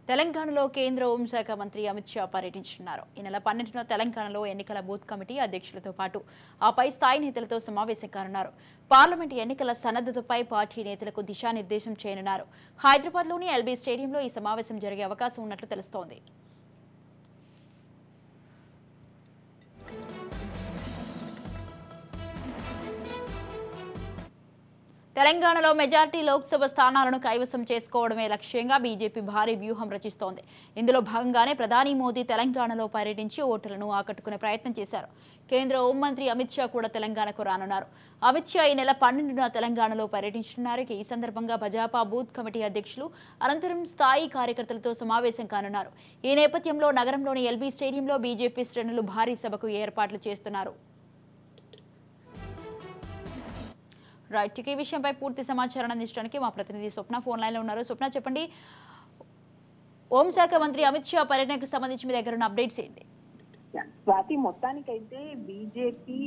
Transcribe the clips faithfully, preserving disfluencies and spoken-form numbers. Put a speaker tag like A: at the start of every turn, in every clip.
A: తెలంగాణలో కేంద్ర హోంశాఖ మంత్రి అమిత్ షా పర్యటించనున్నారు. ఈ నెల పన్నెండున తెలంగాణలో ఎన్నికల బూత్ కమిటీ అధ్యక్షులతో పాటు ఆ పై స్థాయి నేతలతో సమావేశం కానున్నారు. పార్లమెంట్ ఎన్నికల సన్నద్ధతపై పార్టీ నేతలకు దిశానిర్దేశం చేయనున్నారు. హైదరాబాద్లోని ఎల్బీ స్టేడియంలో ఈ సమావేశం జరిగే అవకాశం ఉన్నట్లు తెలుస్తోంది. తెలంగాణలో మెజార్టీ లోక్సభ స్థానాలను కైవసం చేసుకోవడమే లక్ష్యంగా బీజేపీ భారీ వ్యూహం రచిస్తోంది. ఇందులో భాగంగానే ప్రధాని మోదీ తెలంగాణలో పర్యటించి ఓటర్లను ఆకట్టుకునే ప్రయత్నం చేశారు. కేంద్ర హోంమంత్రి అమిత్ షా కూడా తెలంగాణకు రానున్నారు. అమిత్ షా ఈ నెల పన్నెండున తెలంగాణలో పర్యటించనున్నారు. ఈ సందర్భంగా భాజపా బూత్ కమిటీ అధ్యక్షులు అనంతరం స్థాయి కార్యకర్తలతో సమావేశం కానున్నారు. ఈ నేపథ్యంలో నగరంలోని ఎల్బీ స్టేడియంలో బీజేపీ శ్రేణులు భారీ సభకు ఏర్పాట్లు చేస్తున్నారు. రైట్, ఈ విషయంపై పూర్తి సమాచారం అందించడానికి మా ప్రతినిధి స్వప్న ఫోన్ లైన్లో ఉన్నారు. స్వప్న, చెప్పండి, హోంశాఖ మంత్రి అమిత్ షా పర్యటనకు సంబంధించి మీ దగ్గర ఉన్న అప్డేట్స్ ఏంటి?
B: స్వాతి, మొత్తానికైతే బీజేపీ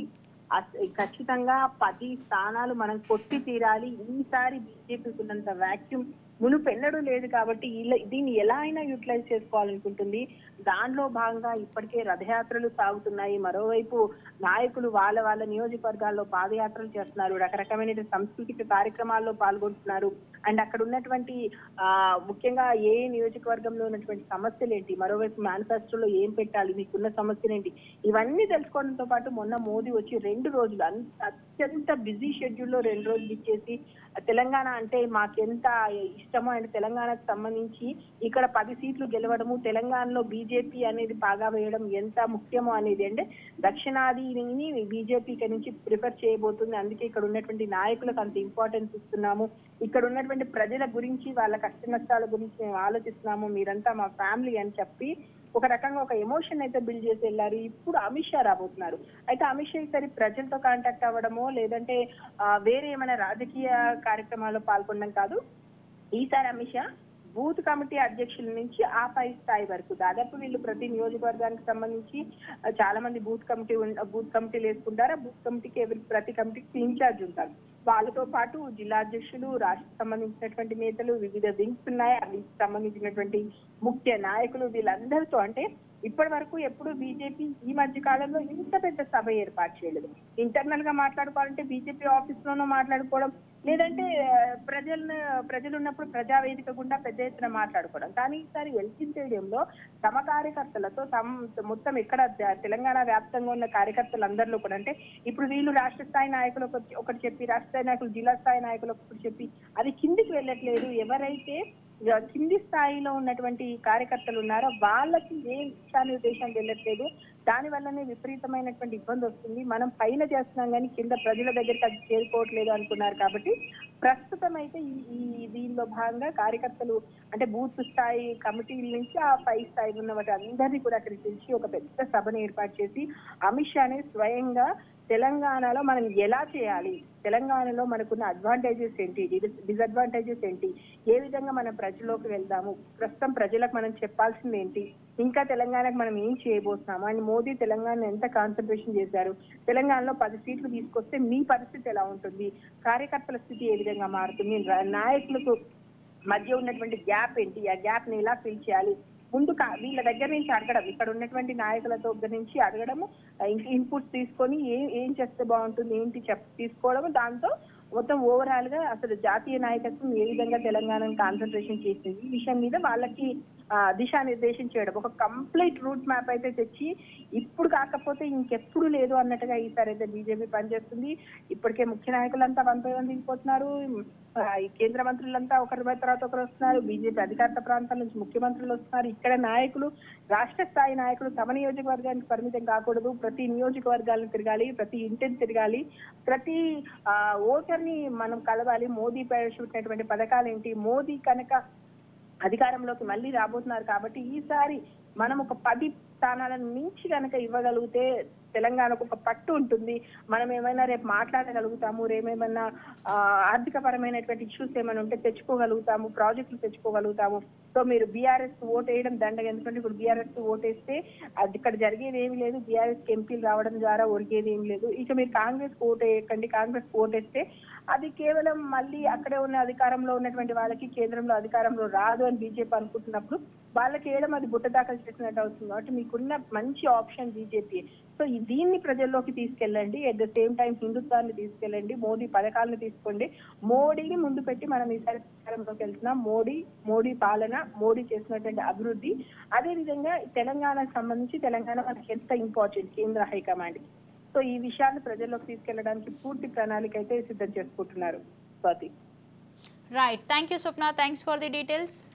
B: ఖచ్చితంగా పది స్థానాలు మనం కొట్టి తీరాలి. ఈసారి బీజేపీకి ఉన్నంత వ్యాక్యూమ్ మునుపెన్నడూ లేదు కాబట్టి దీన్ని ఎలా అయినా యూటిలైజ్ చేసుకోవాలనుకుంటుంది. దానిలో భాగంగా ఇప్పటికే రథయాత్రలు సాగుతున్నాయి. మరోవైపు నాయకులు వాళ్ళ వాళ్ళ నియోజకవర్గాల్లో పాదయాత్రలు చేస్తున్నారు. రకరకమైన సాంస్కృతిక కార్యక్రమాల్లో పాల్గొంటున్నారు. అండ్ అక్కడ ఉన్నటువంటి ఆ ముఖ్యంగా ఏ నియోజకవర్గంలో ఉన్నటువంటి సమస్యలు ఏంటి, మరోవైపు మేనిఫెస్టోలో ఏం పెట్టాలి, మీకున్న సమస్యలు ఏంటి, ఇవన్నీ తెలుసుకోవడంతో పాటు మొన్న మోదీ వచ్చి రెండు రోజులు అత్యంత బిజీ షెడ్యూల్లో రెండు రోజులు ఇచ్చేసి తెలంగాణ అంటే మాకెంత ఇష్టమో అండ్ తెలంగాణకు సంబంధించి ఇక్కడ పది సీట్లు గెలవడము, తెలంగాణలో బీజేపీ అనేది బాగా వేయడం ఎంత ముఖ్యమో అనేది అంటే దక్షిణాదిని బీజేపీ నుంచి ప్రిఫర్ చేయబోతుంది. అందుకే ఇక్కడ ఉన్నటువంటి నాయకులకు అంత ఇంపార్టెన్స్ ఇస్తున్నాము, ఇక్కడ ఉన్నటువంటి ప్రజల గురించి వాళ్ళ కష్ట నష్టాల గురించి మేము ఆలోచిస్తున్నాము, మీరంతా మా ఫ్యామిలీ అని చెప్పి ఒక రకంగా ఒక ఎమోషన్ అయితే బిల్డ్ చేసి వెళ్ళారు. ఇప్పుడు అమిత్ షా రాబోతున్నారు. అయితే అమిత్ షా ఈసారి ప్రజలతో కాంటాక్ట్ అవ్వడమో లేదంటే వేరే ఏమైనా రాజకీయ కార్యక్రమాల్లో పాల్గొనడం కాదు. ఈసారి అమిత్ షా బూత్ కమిటీ అధ్యక్షుల నుంచి ఆ పై స్థాయి వరకు దాదాపు వీళ్ళు ప్రతి నియోజకవర్గానికి సంబంధించి చాలా మంది బూత్ కమిటీ బూత్ కమిటీలు వేసుకుంటారు. బూత్ కమిటీకి ఎవరి ప్రతి కమిటీకి ఇన్ఛార్జ్ ఉంటారు. వాళ్ళతో పాటు జిల్లా అధ్యక్షులు, రాష్ట్ర సంబంధించినటువంటి నేతలు, వివిధ వింగ్స్ ఉన్నాయి, ఆ వింగ్స్ సంబంధించినటువంటి ముఖ్య నాయకులు, వీళ్ళందరితో అంటే ఇప్పటి వరకు ఎప్పుడు బీజేపీ ఈ మధ్య కాలంలో ఇంత పెద్ద సభ ఏర్పాటు చేయలేదు. ఇంటర్నల్ గా మాట్లాడుకోవాలంటే బీజేపీ ఆఫీస్ లోనూ మాట్లాడుకోవడం, లేదంటే ప్రజలను ప్రజలు ఉన్నప్పుడు ప్రజావేదిక గుండా పెద్ద ఎత్తున మాట్లాడుకోవడం. కానీ ఈసారి ఎల్బీ స్టేడియంలో తమ కార్యకర్తలతో తమ మొత్తం ఎక్కడ తెలంగాణ వ్యాప్తంగా ఉన్న కార్యకర్తలందరిలో కూడా అంటే ఇప్పుడు వీళ్ళు రాష్ట్ర స్థాయి నాయకులు ఒకటి చెప్పి, రాష్ట్ర స్థాయి నాయకులు జిల్లా స్థాయి నాయకులు ఒకటి చెప్పి అది కిందికి వెళ్ళట్లేదు. ఎవరైతే కింది స్థాయిలో ఉన్నటువంటి కార్యకర్తలు ఉన్నారో వాళ్ళకి ఏ దిశానిర్దేశం వెళ్ళట్లేదు. దాని వల్లనే విపరీతమైనటువంటి ఇబ్బంది వస్తుంది. మనం పైన చేస్తున్నాం కానీ కింద ప్రజల దగ్గరికి అది చేరుకోవట్లేదు అనుకున్నారు. కాబట్టి ప్రస్తుతం అయితే ఈ దీనిలో భాగంగా కార్యకర్తలు అంటే బూత్ స్థాయి కమిటీల నుంచి ఆ పై స్థాయి ఉన్న వాటి అందరినీ కూడా అక్కడికి పిలిచి ఒక పెద్ద సభను ఏర్పాటు చేసి అమిత్ షాని స్వయంగా తెలంగాణలో మనం ఎలా చేయాలి, తెలంగాణలో మనకున్న అడ్వాంటేజెస్ ఏంటి, డిసడ్వాంటేజెస్ ఏంటి, ఏ విధంగా మనం ప్రజల్లోకి వెళ్దాము, ప్రస్తుతం ప్రజలకు మనం చెప్పాల్సింది ఏంటి, ఇంకా తెలంగాణకు మనం ఏం చేయబోతున్నాము అని మోదీ తెలంగాణ ఎంత కాన్సన్ట్రేషన్ చేశారు, తెలంగాణలో పది సీట్లు తీసుకొస్తే మీ పరిస్థితి ఎలా ఉంటుంది, కార్యకర్తల స్థితి ఏ విధంగా మారుతుంది, నాయకులకు మధ్య ఉన్నటువంటి గ్యాప్ ఏంటి, ఆ గ్యాప్ ని ఎలా ఫిల్ చేయాలి, ముందు వీళ్ళ దగ్గర నుంచి అడగడం, ఇక్కడ ఉన్నటువంటి నాయకుల దగ్గర నుంచి అడగడము, ఇన్పుట్స్ తీసుకొని ఏం ఏం చేస్తే బాగుంటుంది ఏంటి చెప్ తీసుకోవడము, దాంతో మొత్తం ఓవరాల్ గా అసలు జాతీయ నాయకత్వం ఏ విధంగా తెలంగాణను కాన్సన్ట్రేషన్ చేసింది ఈ విషయం మీద వాళ్ళకి ఆ దిశానిర్దేశం చేయడం, ఒక కంప్లీట్ రూట్ మ్యాప్ అయితే తెచ్చి ఇప్పుడు కాకపోతే ఇంకెప్పుడు లేదు అన్నట్టుగా ఈసారి అయితే బీజేపీ పనిచేస్తుంది. ఇప్పటికే ముఖ్య నాయకులంతా వన్ బై వన్ దిగిపోతున్నారు. ఈ కేంద్ర మంత్రులంతా ఒకరి తర్వాత ఒకరు వస్తున్నారు. బీజేపీ అధికార ప్రాంతాల నుంచి ముఖ్యమంత్రులు వస్తున్నారు. ఇక్కడ నాయకులు, రాష్ట్ర స్థాయి నాయకులు తమ నియోజకవర్గానికి పరిమితం కాకూడదు, ప్రతి నియోజకవర్గాలను తిరగాలి, ప్రతి ఇంటిని తిరగాలి, ప్రతి ఆ ఓటర్ని మనం కలవాలి. మోదీ ప్రవేశపెట్టినటువంటి పథకాలు ఏంటి, మోదీ కనుక అధికారంలోకి మళ్ళీ రాబోతున్నారు కాబట్టి ఈసారి మనం ఒక పది స్థానాలను మించి కనుక ఇవ్వగలిగితే తెలంగాణకు ఒక పట్టు ఉంటుంది. మనం ఏమైనా రేపు మాట్లాడగలుగుతాము, రేమేమన్నా ఆర్థిక పరమైనటువంటి ఇష్యూస్ ఏమైనా ఉంటే తెచ్చుకోగలుగుతాము, ప్రాజెక్టులు తెచ్చుకోగలుగుతాము. సో మీరు బీఆర్ఎస్ ఓట్ వేయడం దండగ, ఎందుకంటే ఇప్పుడు బీఆర్ఎస్ ఓటేస్తే అది ఇక్కడ జరిగేది ఏమి లేదు, బీఆర్ఎస్ ఎంపీలు రావడం ద్వారా ఒరిగేది ఏమి లేదు. ఇక మీరు కాంగ్రెస్ ఓట్ వేయకండి, కాంగ్రెస్ ఓటేస్తే అది కేవలం మళ్ళీ అక్కడే ఉన్న అధికారంలో ఉన్నటువంటి వాళ్ళకి కేంద్రంలో అధికారంలో రాదు అని బీజేపీ అనుకుంటున్నప్పుడు వాళ్ళకి వేయడం అది బుట్ట దాఖలు చేసినట్టు అవుతుంది. కాబట్టి మీకున్న మంచి ఆప్షన్ బీజేపీ. సో దీన్ని ప్రజల్లోకి తీసుకెళ్ళండి, అట్ ద సేమ్ టైం హిందుత్వాన్ని తీసుకెళ్ళండి, మోడీ పథకాలను తీసుకోండి, మోడీని ముందు పెట్టి మనం ఈసారి అధికారంలోకి వెళ్తున్నాం. మోడీ మోడీ పాలన, మోడీ చేసినటువంటి అభివృద్ధి, అదే విధంగా తెలంగాణకు సంబంధించి తెలంగాణ మనకి ఎంత ఇంపార్టెంట్ కేంద్ర హైకమాండ్. సో ఈ విషయాన్ని ప్రజల్లోకి తీసుకెళ్లడానికి పూర్తి ప్రణాళిక అయితే సిద్ధం చేసుకుంటున్నారు Swathi.
A: Right, thank you Swapna, thanks for the details.